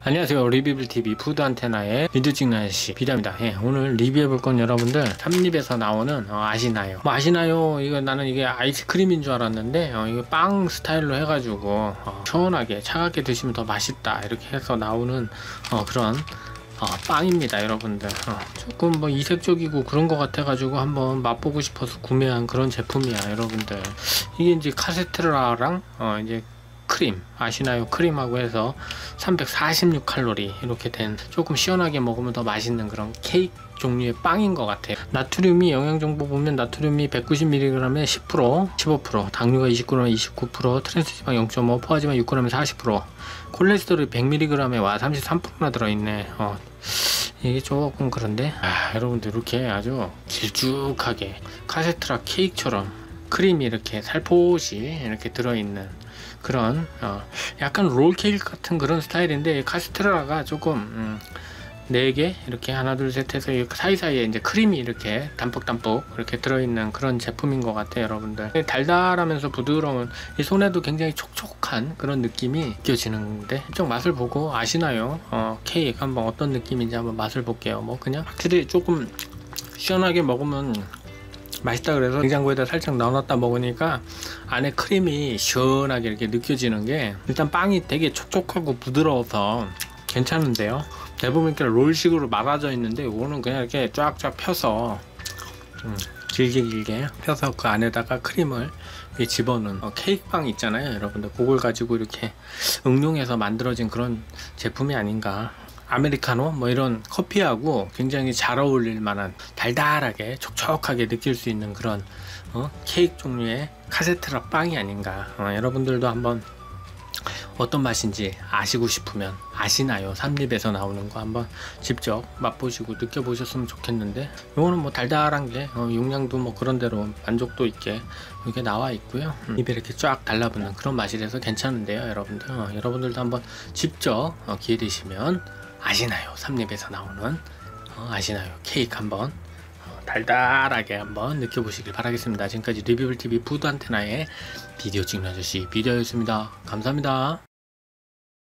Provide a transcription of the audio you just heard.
안녕하세요. 리뷰블TV 푸드 안테나의 비디오 찍는 아저씨 비디오입니다. 오늘 리뷰해볼 건 여러분들 삼립에서 나오는 아시나요? 뭐 아시나요? 이거 나는 이게 아이스크림인 줄 알았는데 이거 빵 스타일로 해가지고 시원하게 차갑게 드시면 더 맛있다 이렇게 해서 나오는 그런 빵입니다. 여러분들 조금 뭐 이색적이고 그런 것 같아 가지고 한번 맛보고 싶어서 구매한 그런 제품이야. 여러분들 이게 이제 카세트라랑 이제 크림 아시나요? 크림하고 해서 346칼로리 이렇게 된 조금 시원하게 먹으면 더 맛있는 그런 케이크 종류의 빵인 것 같아요. 나트륨이 영양정보 보면 나트륨이 190mg에 10%, 15%, 당류가 29g에 29%, 트랜스지방 0.5, 포화지방 6g에 40%, 콜레스테롤이 100mg에 와 33%나 들어있네. 이게 조금 그런데 여러분들 이렇게 아주 길쭉하게 카세트라 케이크처럼 크림이 이렇게 살포시 이렇게 들어있는 그런 약간 롤케이크 같은 그런 스타일인데 카스테라가 조금 4개 이렇게 하나 둘 셋 해서 사이사이에 이제 크림이 이렇게 담뿍담뿍 이렇게 들어있는 그런 제품인 것 같아요. 여러분들 달달하면서 부드러운 이 손에도 굉장히 촉촉한 그런 느낌이 느껴지는데 좀 맛을 보고 아시나요? 케이크 한번 어떤 느낌인지 한번 맛을 볼게요. 뭐 그냥 확실히 조금 시원하게 먹으면 맛있다 그래서 냉장고에다 살짝 넣어놨다 먹으니까 안에 크림이 시원하게 이렇게 느껴지는 게 일단 빵이 되게 촉촉하고 부드러워서 괜찮은데요. 대부분 이렇게 롤식으로 말아져 있는데 이거는 그냥 이렇게 쫙쫙 펴서 길게 펴서 그 안에다가 크림을 집어넣은 케이크빵 있잖아요. 여러분들 그걸 가지고 이렇게 응용해서 만들어진 그런 제품이 아닌가. 아메리카노 뭐 이런 커피하고 굉장히 잘 어울릴 만한 달달하게 촉촉하게 느낄 수 있는 그런 케이크 종류의 카세트라 빵이 아닌가. 여러분들도 한번 어떤 맛인지 아시고 싶으면 아시나요? 삼립에서 나오는 거 한번 직접 맛보시고 느껴보셨으면 좋겠는데 이거는 뭐 달달한 게 용량도 뭐 그런 대로 만족도 있게 이렇게 나와 있고요. 입에 이렇게 쫙 달라붙는 그런 맛이라서 괜찮은데요. 여러분들 여러분들도 한번 직접 기회 되시면 아시나요? 삼립에서 나오는 아시나요? 케이크 한번 달달하게 한번 느껴보시길 바라겠습니다. 지금까지 리뷰블TV 푸드 안테나의 비디오 찍는 아저씨 비디오였습니다. 감사합니다.